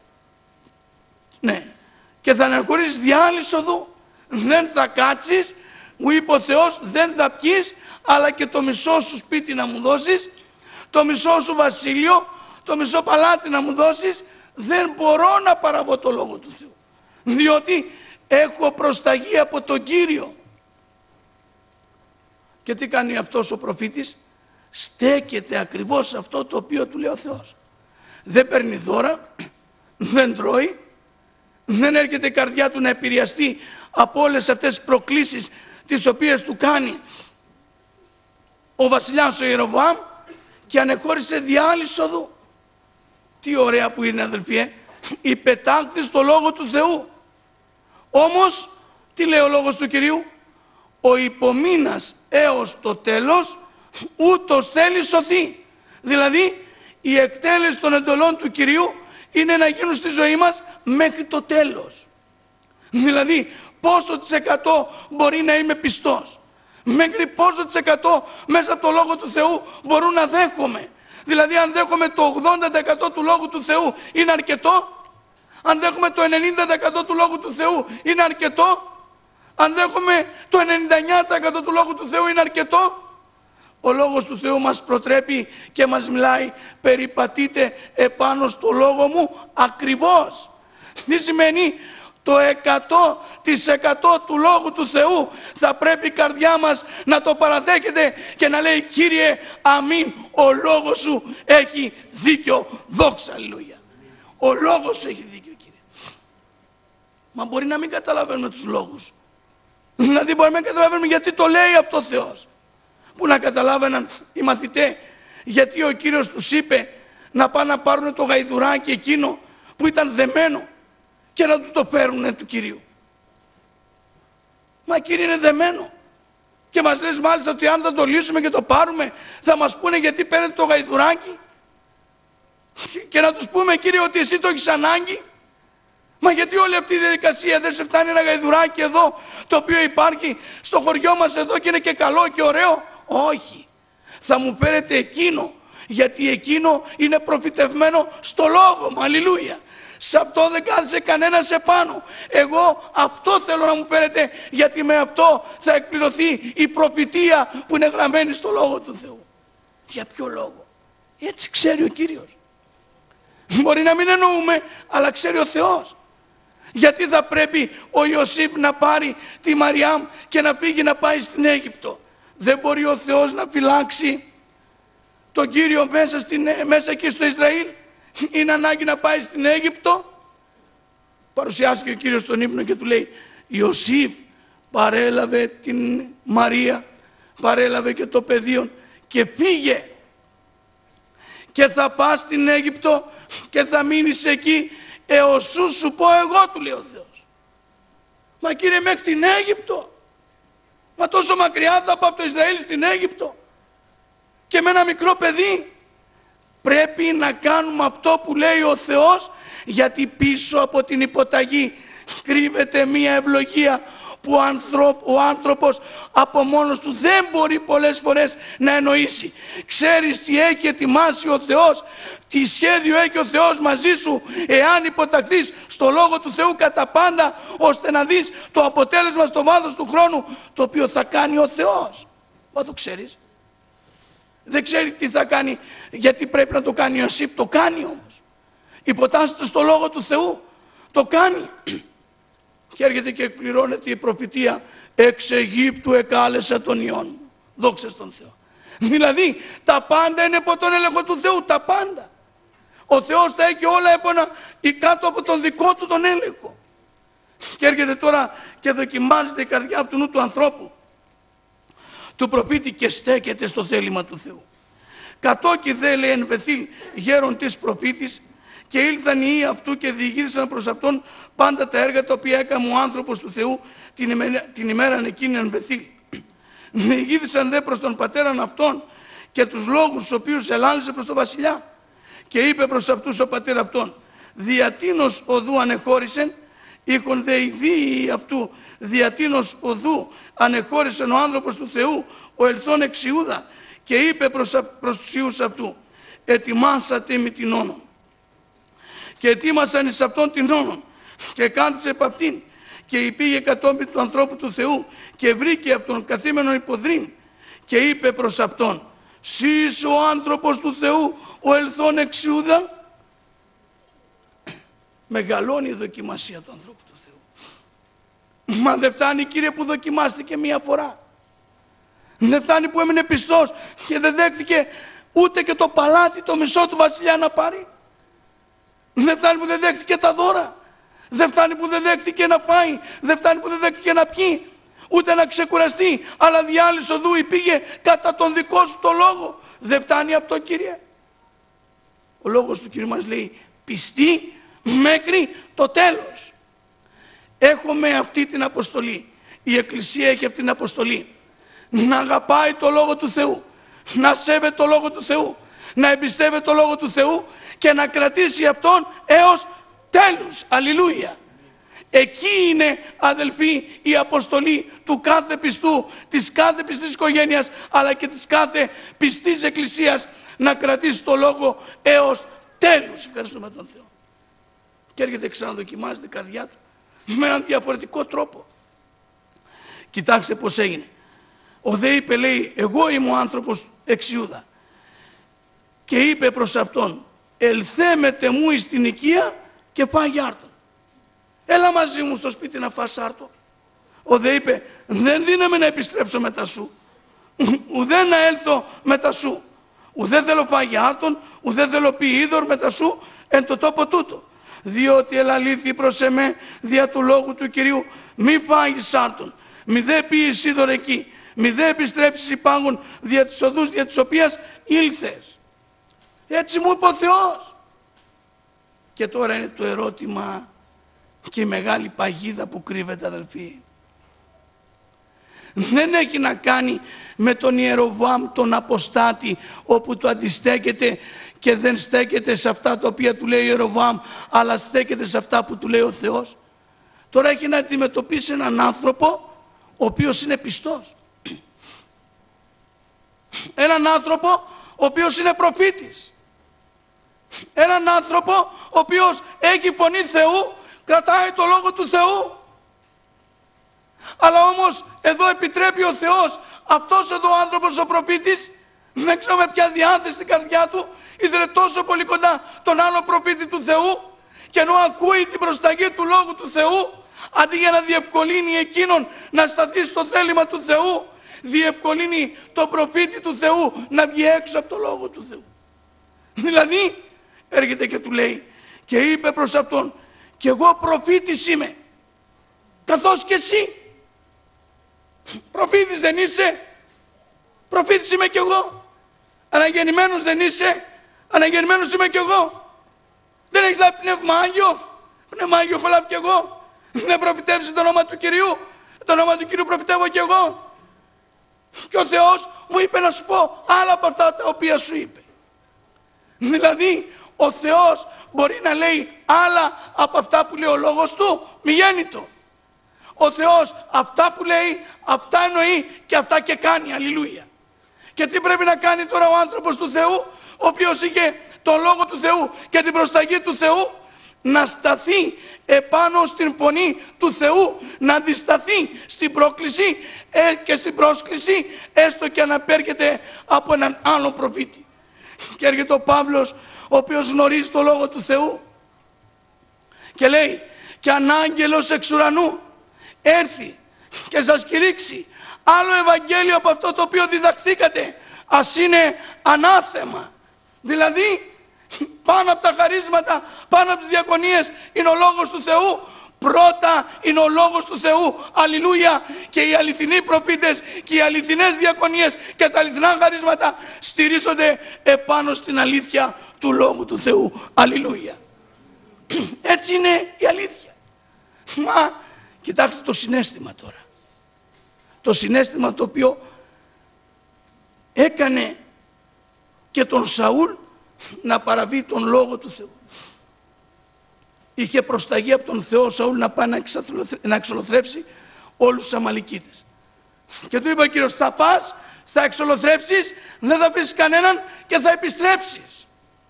Ναι, και θα ανεχωρήσεις δια άλλης οδού. Δεν θα κάτσεις, μου είπε ο Θεός, δεν θα πιείς, αλλά και το μισό σου σπίτι να μου δώσεις, το μισό σου βασίλειο, το μισό παλάτι να μου δώσεις. Δεν μπορώ να παραβώ το λόγο του Θεού, διότι έχω προσταγή από τον Κύριο. Και τι κάνει αυτός ο προφήτης? Στέκεται ακριβώς σε αυτό το οποίο του λέει ο Θεός. Δεν παίρνει δώρα, δεν τρώει, δεν έρχεται η καρδιά του να επηρεαστεί από όλες αυτές τις προκλήσεις τις οποίες του κάνει ο βασιλιάς ο Ιεροβοάμ, και ανεχώρησε δια άλλης οδού. Τι ωραία που είναι, αδελφοί, υπετάκτη στο λόγο του Θεού. Όμως τι λέει ο λόγος του Κυρίου? Ο υπομείνας έως το τέλος ούτως θέλει σωθεί. Δηλαδή η εκτέλεση των εντολών του Κυρίου είναι να γίνουν στη ζωή μας μέχρι το τέλος. Δηλαδή πόσο της εκατό μπορεί να είμαι πιστός, μέχρι πόσο της εκατό μέσα από το λόγο του Θεού μπορούν να δέχομαι. Δηλαδή αν δέχομαι το 80% του λόγου του Θεού είναι αρκετό? Αν δέχομαι το 90% του λόγου του Θεού είναι αρκετό? Αν δέχομαι το 99% του λόγου του Θεού είναι αρκετό? Ο λόγος του Θεού μας προτρέπει και μας μιλάει: περιπατείτε επάνω στο λόγο μου ακριβώς. Τι σημαίνει? Το 100% του λόγου του Θεού θα πρέπει η καρδιά μας να το παραδέχεται και να λέει: Κύριε, αμήν, ο λόγος σου έχει δίκιο, δόξα, αλληλούια. Ο λόγος έχει δίκιο, κύριε. Μα μπορεί να μην καταλαβαίνουμε τους λόγους. Δηλαδή μπορεί να μην καταλαβαίνουμε γιατί το λέει αυτό ο Θεός. Που να καταλάβαιναν οι μαθητές γιατί ο Κύριος τους είπε να πάνε να πάρουν το γαϊδουράκι εκείνο που ήταν δεμένο και να του το φέρουν του Κυρίου. Μα Κύριε είναι δεμένο. Και μας λες μάλιστα ότι αν δεν το λύσουμε και το πάρουμε θα μας πούνε γιατί παίρνετε το γαϊδουράκι. Και να τους πούμε Κύριε ότι εσύ το έχεις ανάγκη. Μα γιατί όλη αυτή η διαδικασία δεν σε φτάνει ένα γαϊδουράκι εδώ το οποίο υπάρχει στο χωριό μας εδώ και είναι και καλό και ωραίο. Όχι. Θα μου φέρετε εκείνο γιατί εκείνο είναι προφητευμένο στο λόγο μου. Αλληλούια. Σε αυτό δεν κάθισε κανένας επάνω. Εγώ αυτό θέλω να μου φέρετε γιατί με αυτό θα εκπληρωθεί η προφητεία που είναι γραμμένη στο λόγο του Θεού. Για ποιο λόγο? Έτσι ξέρει ο Κύριος. Μπορεί να μην εννοούμε αλλά ξέρει ο Θεός. Γιατί θα πρέπει ο Ιωσήφ να πάρει τη Μαριάμ και να πήγε να πάει στην Αίγυπτο? Δεν μπορεί ο Θεός να φυλάξει τον Κύριο μέσα εκεί στο Ισραήλ? Είναι ανάγκη να πάει στην Αίγυπτο? Παρουσιάστηκε ο Κύριος στον ύπνο και του λέει Ιωσήφ παρέλαβε την Μαρία, παρέλαβε και το παιδίον και πήγε και θα πας στην Αίγυπτο και θα μείνεις εκεί έως σου πω εγώ, του λέει ο Θεός. Μα Κύριε μέχρι την Αίγυπτο? Μα τόσο μακριά θα πάω από το Ισραήλ στην Αίγυπτο και με ένα μικρό παιδί? Πρέπει να κάνουμε αυτό που λέει ο Θεός γιατί πίσω από την υποταγή κρύβεται μία ευλογία που ο άνθρωπος από μόνος του δεν μπορεί πολλές φορές να εννοήσει. Ξέρεις τι έχει ετοιμάσει ο Θεός, τι σχέδιο έχει ο Θεός μαζί σου εάν υποταχθείς στο Λόγο του Θεού κατά πάντα ώστε να δεις το αποτέλεσμα στο βάθος του χρόνου το οποίο θα κάνει ο Θεός. Μα το ξέρεις? Δεν ξέρει τι θα κάνει γιατί πρέπει να το κάνει ο Ιωσήφ. Το κάνει όμως. Υποτάσσεται στο Λόγο του Θεού. Το κάνει. Και έρχεται και εκπληρώνεται η προφητεία εξ Αιγύπτου εκάλεσα τον Υιόν μου. Δόξα στον Θεό. Δηλαδή τα πάντα είναι από τον έλεγχο του Θεού. Τα πάντα. Ο Θεός τα έχει όλα κάτω από τον δικό του τον έλεγχο. Και έρχεται τώρα και δοκιμάζεται η καρδιά αυτού του ανθρώπου, του προφήτη, και στέκεται στο θέλημα του Θεού. Κατόκι δε λέει εν Βεθήλ γέρον της προφήτης και ήλθαν οι ιοί αυτού και διηγήθησαν προς αυτόν πάντα τα έργα τα οποία έκανε ο άνθρωπος του Θεού την ημέραν εκείνη εν Βεθήλ. Διηγήθησαν δε προς τον πατέραν αυτόν και τους λόγους τους οποίους ελάλησε προς τον βασιλιά. Και είπε προς αυτούς ο πατέρα αυτόν διατίνος οδού ανεχώρησεν, είχον δε οι δίοι αυτού διατίνος οδού ανεχώρησεν ο άνθρωπος του Θεού ο ελθόν εξ Ιούδα. Και είπε προς τους Ιούς αυτού ετοιμάσατε με την όνον. Και ετοίμασαν εις αυτόν την όνον και κάθισε επ' αυτήν και πήγε κατόπιν του ανθρώπου του Θεού και βρήκε από τον καθήμενον υποδρύν και είπε προς αυτόν σεις ο άνθρωπος του Θεού ο ελθόν εξ Ιούδα. Μεγαλώνει η δοκιμασία του ανθρώπου του Θεού. Μα δεν φτάνει Κύριε που δοκιμάστηκε μία φορά. Δεν φτάνει που έμεινε πιστός και δεν δέχτηκε ούτε και το παλάτι το μισό του βασιλιά να πάρει. Δεν φτάνει που δεν δέχτηκε τα δώρα. Δεν φτάνει που δεν δέχτηκε να πάει. Δεν φτάνει που δεν δέχτηκε να πιει. Ούτε να ξεκουραστεί. Αλλά διάλυσε οδού ή πήγε κατά τον δικό σου το λόγο. Δεν φτάνει αυτό Κύριε? Ο λόγος του Κύριου μας λέει πιστή μέχρι το τέλος. Έχουμε αυτή την αποστολή. Η Εκκλησία έχει αυτή την αποστολή. Να αγαπάει το Λόγο του Θεού. Να σέβεται το Λόγο του Θεού. Να εμπιστεύεται το Λόγο του Θεού και να κρατήσει αυτόν έως τέλους. Αλληλούια. Εκεί είναι αδελφοί η αποστολή του κάθε πιστού, της κάθε πιστής οικογένειας αλλά και της κάθε πιστής εκκλησίας, να κρατήσει το Λόγο έως τέλους. Ευχαριστούμε τον Θεό. Και έρχεται ξαναδοκιμάζεται η καρδιά του με έναν διαφορετικό τρόπο. Κοιτάξτε πως έγινε. Ο δε είπε, λέει, εγώ είμαι ο άνθρωπος εξ Ιούδα. Και είπε προς αυτόν, ελθέμετε μου εις την οικία και πάει άρτον. Έλα μαζί μου στο σπίτι να φας άρτο. Ο δε είπε, δεν δύναμαι να επιστρέψω μετά σου. Ουδέ να έλθω μετά σου. Ουδέ θέλω φάγει άρτον, ουδέ θέλω πει είδωρ μετά σου εν το τόπο τούτο. διότι ελαλήθη προς εμέ δια του λόγου του Κυρίου, μη πάγεις άρτον, μη δε πίεις είδωρ εκεί, μη δε επιστρέψεις υπάγων δια τις οδούς δια τις οποίας ήλθες. Έτσι μου είπε ο Θεός. Και τώρα είναι το ερώτημα και η μεγάλη παγίδα που κρύβεται, αδελφοί. Δεν έχει να κάνει με τον Ιεροβοάμ τον αποστάτη, όπου το αντιστέκεται και δεν στέκεται σε αυτά τα οποία του λέει ο Ιεροβοάμ, αλλά στέκεται σε αυτά που του λέει ο Θεός. Τώρα έχει να αντιμετωπίσει έναν άνθρωπο ο οποίος είναι πιστός. Έναν άνθρωπο ο οποίος είναι προφήτης. Έναν άνθρωπο ο οποίος έχει φωνή Θεού, κρατάει το λόγο του Θεού. Αλλά όμως εδώ επιτρέπει ο Θεός αυτός εδώ ο άνθρωπος ο προφήτης, δεν ξέρω με ποια διάθεση στην καρδιά του, ήθελε τόσο πολύ κοντά τον άλλο προφήτη του Θεού, και ενώ ακούει την προσταγή του λόγου του Θεού, αντί για να διευκολύνει εκείνον να σταθεί στο θέλημα του Θεού, διευκολύνει τον προφήτη του Θεού να βγει έξω από το λόγο του Θεού. Δηλαδή έρχεται και του λέει και είπε προς αυτόν, και εγώ προφήτης είμαι καθώς και εσύ. Προφήτης δεν είσαι? Προφήτης είμαι κι εγώ. Αναγεννημένος δεν είσαι? Αναγεννημένος είμαι κι εγώ. Δεν έχεις λάβει πνεύμα Άγιο? Πνεύμα Άγιο έχω λάβει κι εγώ. Δεν προφητεύεις το όνομα του Κυρίου? Το όνομα του Κυρίου προφητεύω κι εγώ. Και ο Θεός μου είπε να σου πω άλλα από αυτά τα οποία σου είπε. Δηλαδή ο Θεός μπορεί να λέει άλλα από αυτά που λέει ο λόγος του, μη γέννητο. Ο Θεός αυτά που λέει, αυτά εννοεί και αυτά και κάνει. Αλληλούια. Και τι πρέπει να κάνει τώρα ο άνθρωπος του Θεού, ο οποίος είχε τον λόγο του Θεού και την προσταγή του Θεού? Να σταθεί επάνω στην φωνή του Θεού, να αντισταθεί στην πρόκληση και στην πρόσκληση, έστω και αν απέρχεται από έναν άλλο προφήτη. Και έρχεται ο Παύλος, ο οποίος γνωρίζει το λόγο του Θεού και λέει, και αν άγγελος εξ ουρανού έρθει και σας κηρύξει άλλο Ευαγγέλιο από αυτό το οποίο διδαχθήκατε, ας είναι ανάθεμα. Δηλαδή πάνω από τα χαρίσματα, πάνω από τις διακονίες είναι ο λόγος του Θεού. Πρώτα είναι ο λόγος του Θεού, αλληλούια, και οι αληθινοί προφήτες και οι αληθινές διακονίες και τα αληθινά χαρίσματα στηρίζονται επάνω στην αλήθεια του λόγου του Θεού, αλληλούια. Έτσι είναι η αλήθεια. Μα κοιτάξτε το συναίσθημα τώρα. Το συναίσθημα το οποίο έκανε και τον Σαούλ να παραβεί τον λόγο του Θεού. Είχε προσταγή από τον Θεό Σαούλ να πάει να εξολοθρεύσει όλους τους Αμαλικίτες. Και του είπε ο Κύριος, θα πας, θα εξολοθρεύσεις, δεν θα πεις κανέναν και θα επιστρέψεις.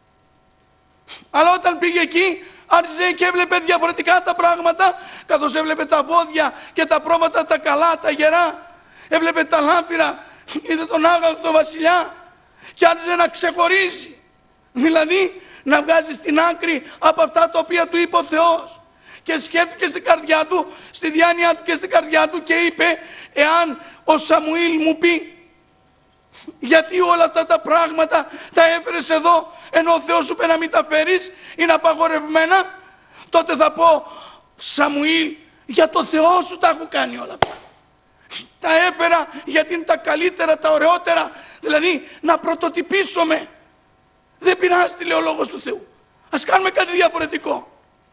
Αλλά όταν πήγε εκεί, άρχισε και έβλεπε διαφορετικά τα πράγματα, καθώς έβλεπε τα βόδια και τα πρόβατα, τα καλά, τα γερά, έβλεπε τα λάφυρα, είδε τον Άγαγο, τον βασιλιά, και άρχισε να ξεχωρίζει. Δηλαδή να βγάζει στην άκρη από αυτά τα οποία του είπε ο Θεός. Και σκέφτηκε στην καρδιά του, στη διάνοιά του και στην καρδιά του και είπε, εάν ο Σαμουήλ μου πει, γιατί όλα αυτά τα πράγματα τα έφερες εδώ, ενώ ο Θεός σου είπε να μην τα φέρεις, είναι απαγορευμένα, τότε θα πω, Σαμουήλ, για το Θεό σου τα έχω κάνει όλα αυτά. Τα έφερα γιατί είναι τα καλύτερα, τα ωραιότερα, δηλαδή να πρωτοτυπήσουμε. Δεν πειράζει τι λέει ο λόγος του Θεού. Ας κάνουμε κάτι διαφορετικό.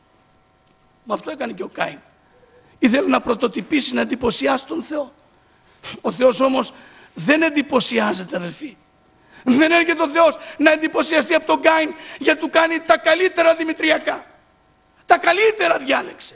Μα αυτό έκανε και ο Κάιν. Ήθελε να πρωτοτυπήσει, να εντυπωσιάσει τον Θεό. Ο Θεός όμως δεν εντυπωσιάζεται, αδελφοί. Δεν έρχεται ο Θεός να εντυπωσιαστεί από τον Κάιν, γιατί του κάνει τα καλύτερα δημητριακά. Τα καλύτερα διάλεξε.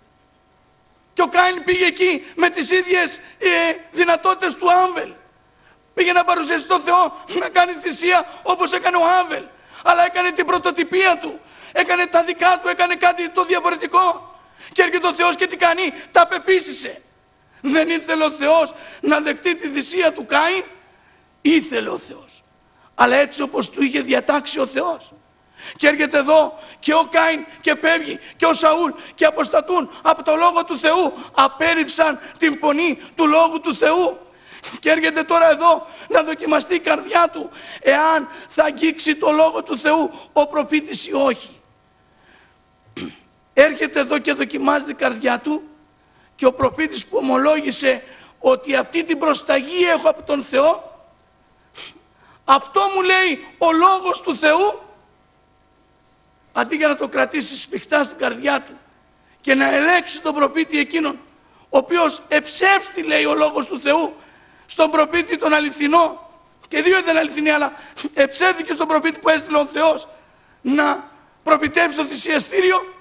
Και ο Κάιν πήγε εκεί με τις ίδιες δυνατότητες του Άμβελ. Πήγε να παρουσιάσει τον Θεό, να κάνει θυσία όπως έκανε ο Άβελ. Αλλά έκανε την πρωτοτυπία του. Έκανε τα δικά του, έκανε κάτι το διαφορετικό. Και έρχεται ο Θεός και τι κάνει? Τα απεφύσισε. Δεν ήθελε ο Θεός να δεχτεί τη θυσία του Κάιν. Ήθελε ο Θεός. Αλλά έτσι όπως του είχε διατάξει ο Θεός. Και έρχεται εδώ και ο Κάιν και φεύγει και ο Σαούλ και αποστατούν από το λόγο του Θεού. Απέρριψαν την φωνή του λόγου του Θεού. Και έρχεται τώρα εδώ να δοκιμαστεί η καρδιά του, εάν θα αγγίξει το λόγο του Θεού ο προφήτης ή όχι. έρχεται εδώ και δοκιμάζει την καρδιά του και ο προφήτης που ομολόγησε ότι αυτή την προσταγή έχω από τον Θεό, αυτό μου λέει ο λόγος του Θεού, αντί για να το κρατήσει σφιχτά στην καρδιά του και να ελέξει τον προφήτη εκείνον, ο οποίος εψεύστη, λέει, ο λόγος του Θεού στον προφήτη τον αληθινό, και δύο ήταν αληθινοί, αλλά εψεύθηκε στον προφήτη που έστειλε ο Θεός να προφητεύσει το θυσιαστήριο,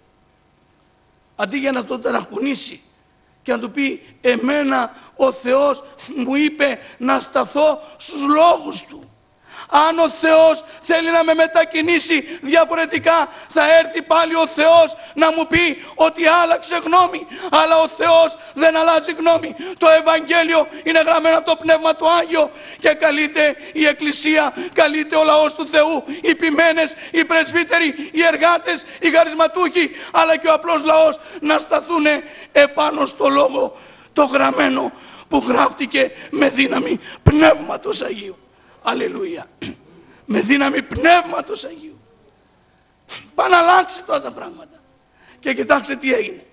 αντί για να τον ταρακουνήσει και να του πει εμένα ο Θεός μου είπε να σταθώ στους λόγους του. Αν ο Θεός θέλει να με μετακινήσει διαφορετικά, θα έρθει πάλι ο Θεός να μου πει ότι άλλαξε γνώμη. Αλλά ο Θεός δεν αλλάζει γνώμη. Το Ευαγγέλιο είναι γραμμένο από το Πνεύμα του Άγιο και καλείται η Εκκλησία, καλείται ο λαός του Θεού, οι ποιμένες, οι πρεσβύτεροι, οι εργάτες, οι χαρισματούχοι, αλλά και ο απλός λαός να σταθούν επάνω στο λόγο το γραμμένο που γράφτηκε με δύναμη Πνεύματος Αγίου. Αλληλούια. Με δύναμη Πνεύματος Αγίου. Πάνε να αλλάξει τώρα τα πράγματα. Και κοιτάξτε τι έγινε.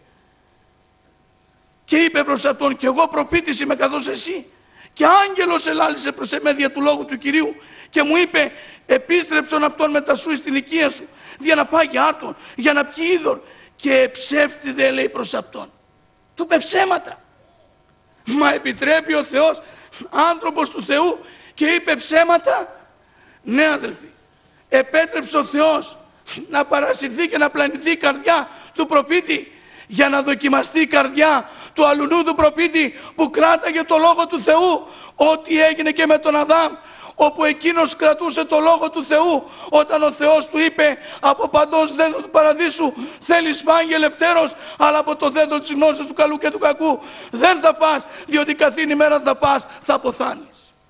Και είπε προς αυτόν, και εγώ προφήτης είμαι καθώς εσύ. Και άγγελος ελάλησε προς εμέ δια του λόγου του Κυρίου και μου είπε, επίστρεψον αυτόν μετά σου στην οικία σου, για να πάει για άρτον, για να πιει είδωρ. Και ψεύτηδε, λέει, προς αυτόν. Του είπε ψέματα. Μα επιτρέπει ο Θεός, άνθρωπος του Θεού, και είπε ψέματα? Ναι, αδελφοί, επέτρεψε ο Θεός να παρασυρθεί και να πλανηθεί η καρδιά του προφήτη για να δοκιμαστεί η καρδιά του αλουνού του προφήτη που κράταγε το λόγο του Θεού, ό,τι έγινε και με τον Αδάμ, όπου εκείνος κρατούσε το λόγο του Θεού όταν ο Θεός του είπε από παντός δέντρο του παραδείσου θέλεις φάγει ελευθέρος, αλλά από το δέντρο της γνώσης του καλού και του κακού δεν θα πας, διότι καθήν ημέρα θα πας θα αποθάνεις.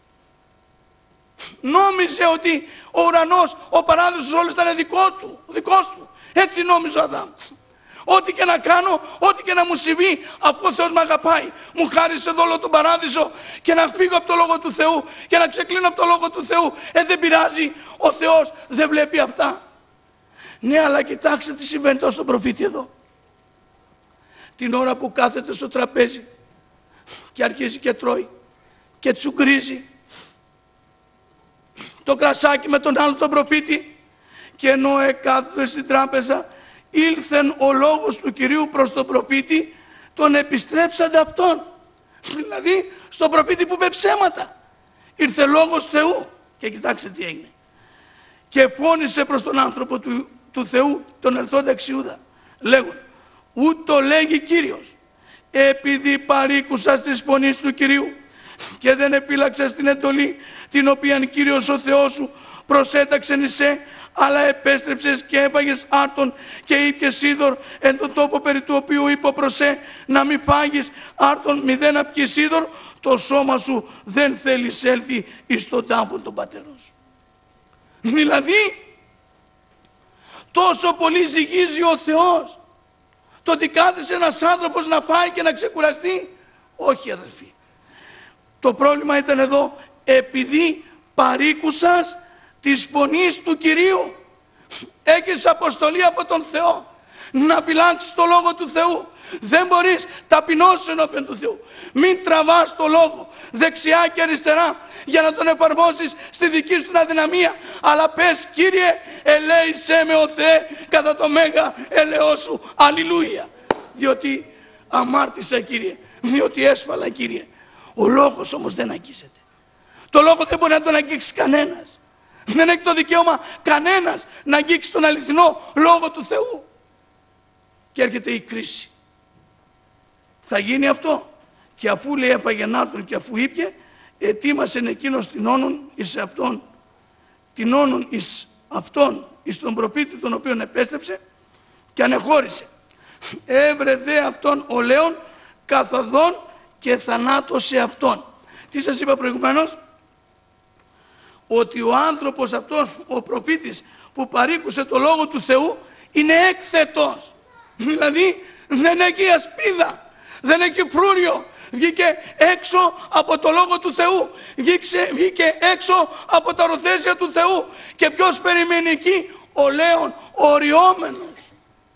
Νόμιζε ότι ο ουρανός, ο παράδεισος όλος ήταν δικός του. Έτσι νόμιζε ο Αδάμ. Ό,τι και να κάνω, ό,τι και να μου συμβεί, αφού ο Θεός με αγαπάει, μου χάρισε εδώ όλο τον παράδεισο, και να φύγω από το λόγο του Θεού και να ξεκλίνω από το λόγο του Θεού, δεν πειράζει, ο Θεός δεν βλέπει αυτά. Ναι, αλλά κοιτάξτε τι συμβαίνει τώρα στον προφήτη εδώ. Την ώρα που κάθεται στο τραπέζι και αρχίζει και τρώει και τσουγκρίζει το κρασάκι με τον άλλο τον προφήτη, και ενώ εκάθεται στην τράπεζα, ήλθεν ο λόγος του Κυρίου προς τον προφήτη, τον επιστρέψατε αυτόν. Δηλαδή στον προφήτη που είπε ψέματα, ήρθε λόγος Θεού. Και κοιτάξτε τι έγινε. Και φώνησε προς τον άνθρωπο του Θεού, τον ερθόντα εξ Ιούδα, λέγον, ούτω λέγει Κύριος, επειδή παρήκουσας της φωνής του Κυρίου και δεν επίλαξες την εντολή την οποία Κύριος ο Θεός σου προσέταξεν εισέ, αλλά επέστρεψες και έφαγες άρτον και ήπιες είδωρ εν τον τόπο περί του οποίου είπα προς να μην φάγεις άρτον μηδέν να πιεις είδωρ, το σώμα σου δεν θέλει έλθει εις τον τάμπο των πατέρων σου. Δηλαδή τόσο πολύ ζυγίζει ο Θεός το ότι κάθισε ένας άνθρωπος να φάει και να ξεκουραστεί? Όχι, αδελφοί. Το πρόβλημα ήταν εδώ, επειδή παρήκουσας της φωνής του Κυρίου. Έχεις αποστολή από τον Θεό να πειλάξεις το λόγο του Θεού. Δεν μπορείς, ταπεινώσου ενώπιον του Θεού. Μην τραβάς το λόγο δεξιά και αριστερά για να τον εφαρμόσεις στη δική σου αδυναμία, αλλά πες, Κύριε, ελέησέ με ο Θεέ κατά το μέγα ελεό σου. Αλληλούια. Διότι αμάρτησα, Κύριε, διότι έσφαλα, Κύριε. Ο λόγος όμως δεν αγγίζεται. Το λόγο δεν μπορεί να τον αγγίξει κανένας. Δεν έχει το δικαίωμα κανένας να αγγίξει τον αληθινό λόγο του Θεού. Και έρχεται η κρίση. Θα γίνει αυτό. Και αφού, λέει, έφαγε άρτον και αφού ήπιε, ετοίμασε εκείνος την όνον εις αυτόν, την όνον εις αυτόν, εις τον προφήτη τον οποίον επέστρεψε, και ανεχώρησε. Έβρε δε αυτόν ο λέον καθοδόν και θανάτωσε αυτόν. Τι σας είπα προηγουμένως? Ότι ο άνθρωπος αυτός, ο προφήτης που παρήκουσε το λόγο του Θεού, είναι έκθετος. Δηλαδή δεν έχει ασπίδα, δεν έχει φρούριο. Βγήκε έξω από το λόγο του Θεού, βγήκε έξω από τα οροθέσια του Θεού. Και ποιος περιμένει εκεί? Ο λέον, ο οριόμενος.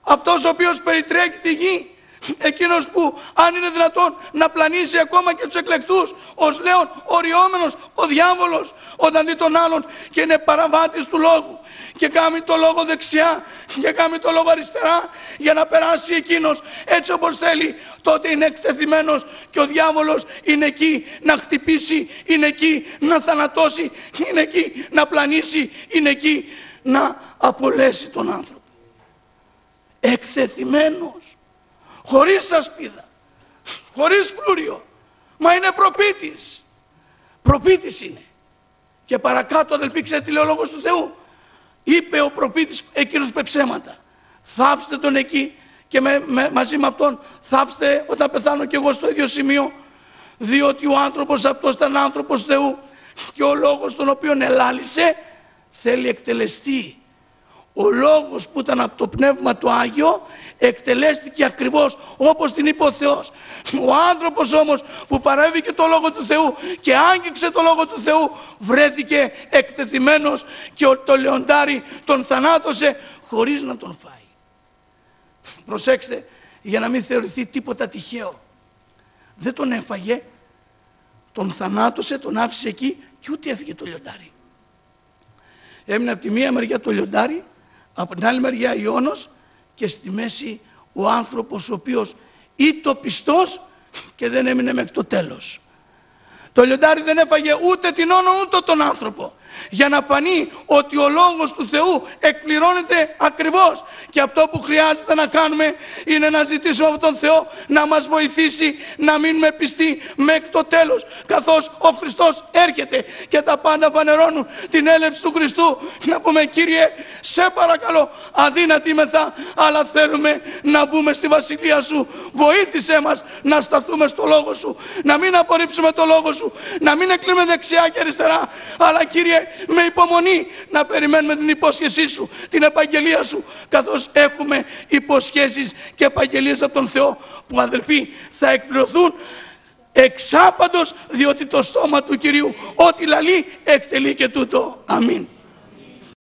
αυτός ο οποίος περιτρέχει τη γη, εκείνος που αν είναι δυνατόν να πλανήσει ακόμα και τους εκλεκτούς, ως λέον οριόμενος ο διάβολος, όταν δει τον άλλον και είναι παραβάτης του λόγου και κάνει το λόγο δεξιά και κάνει το λόγο αριστερά για να περάσει εκείνος έτσι όπως θέλει, τότε είναι εκτεθειμένος και ο διάβολος είναι εκεί να χτυπήσει, είναι εκεί να θανατώσει, είναι εκεί να πλανήσει, είναι εκεί να απολέσει τον άνθρωπο. Εκτεθειμένος, χωρίς ασπίδα, χωρίς φλούριο, μα είναι προπήτης. Προπήτης είναι. Και παρακάτω, αδελφοί, ξέρετε τι λέει ο Λόγος του Θεού? Είπε ο προπήτης εκείνος πεψέματα. Θάψτε τον εκεί και μαζί με αυτόν θάψτε όταν πεθάνω κι εγώ στο ίδιο σημείο, διότι ο άνθρωπος αυτός ήταν άνθρωπος Θεού και ο λόγος τον οποίον ελάλησε θέλει εκτελεστεί. Ο λόγος που ήταν από το Πνεύμα του Άγιο εκτελέστηκε ακριβώς όπως την είπε ο Θεός. Ο άνθρωπος όμως που παρέβηκε το Λόγο του Θεού και άγγιξε το Λόγο του Θεού βρέθηκε εκτεθειμένος και το λεοντάρι τον θανάτωσε χωρίς να τον φάει. Προσέξτε, για να μην θεωρηθεί τίποτα τυχαίο. Δεν τον έφαγε, τον θανάτωσε, τον άφησε εκεί και ούτε έφυγε το λιοντάρι. Έμεινε από τη μία μεριά το λιοντάρι, από την άλλη μεριά Ιώνος και στη μέση ο άνθρωπος ο οποίος ήτο πιστός και δεν έμεινε μέχρι το τέλος. Το λιοντάρι δεν έφαγε ούτε την Όνο ούτε τον άνθρωπο, για να φανεί ότι ο Λόγος του Θεού εκπληρώνεται ακριβώς. Και αυτό που χρειάζεται να κάνουμε είναι να ζητήσουμε από τον Θεό να μας βοηθήσει να μείνουμε πιστοί μέχρι το τέλος, καθώς ο Χριστός έρχεται και τα πάντα φανερώνουν την έλευση του Χριστού. Να πούμε: Κύριε, σε παρακαλώ, αδύνατοι μεθά, αλλά θέλουμε να μπούμε στη Βασιλεία Σου. Βοήθησέ μας να σταθούμε στο Λόγο Σου, να μην απορρίψουμε το Λόγο Σου, να μην εκλείνουμε δεξιά και αριστερά, αλλά Κύριε, με υπομονή να περιμένουμε την υπόσχεσή Σου, την επαγγελία Σου, καθώς έχουμε υποσχέσεις και επαγγελίες από τον Θεό που, αδελφοί, θα εκπληρωθούν εξάπαντος, διότι το στόμα του Κυρίου ό,τι λαλεί εκτελεί και τούτο. Αμήν.